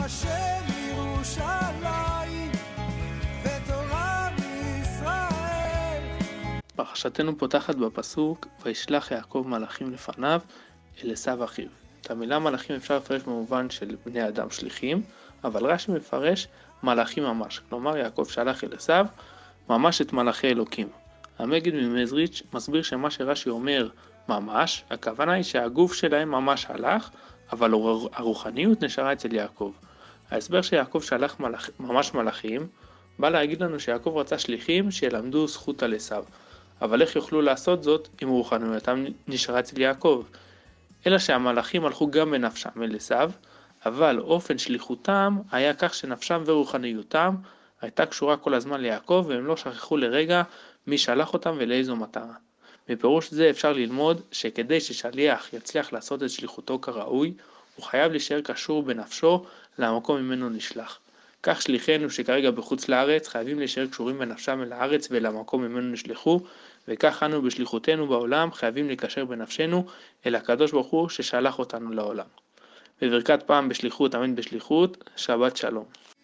השם ירושלים ותורה מישראל. פרשתנו פותחת בפסוק וישלח יעקב מלאכים לפניו אל עשיו אחיו. את המילה מלאכים אפשר לפרש במובן של בני אדם שליחים, אבל רש"י מפרש מלאכים ממש, כלומר יעקב שלח אל עשיו ממש את מלאכי אלוקים. המגיד ממזריץ' מסביר שמה שרש"י אומר ממש, הכוונה היא שהגוף שלהם ממש הלך, אבל הרוחניות נשארה אצל יעקב. ההסבר שיעקב שלח ממש מלאכים בא להגיד לנו שיעקב רצה שליחים שילמדו זכות על עשיו, אבל איך יוכלו לעשות זאת אם רוחניותם נשארה אצל יעקב? אלא שהמלאכים הלכו גם בנפשם אל עשיו, אבל אופן שליחותם היה כך שנפשם ורוחניותם הייתה קשורה כל הזמן ליעקב, והם לא שכחו לרגע מי שלח אותם ולאיזו מטרה. מפירוש זה אפשר ללמוד שכדי ששליח יצליח לעשות את שליחותו כראוי, הוא חייב להישאר קשור בנפשו למקום ממנו נשלח. כך שליחינו שכרגע בחוץ לארץ חייבים להישאר קשורים בנפשם אל הארץ ולמקום ממנו נשלחו, וכך אנו בשליחותנו בעולם חייבים לקשר בנפשנו אל הקדוש ברוך הוא ששלח אותנו לעולם. בברכת פעם בשליחות, אמן בשליחות, שבת שלום.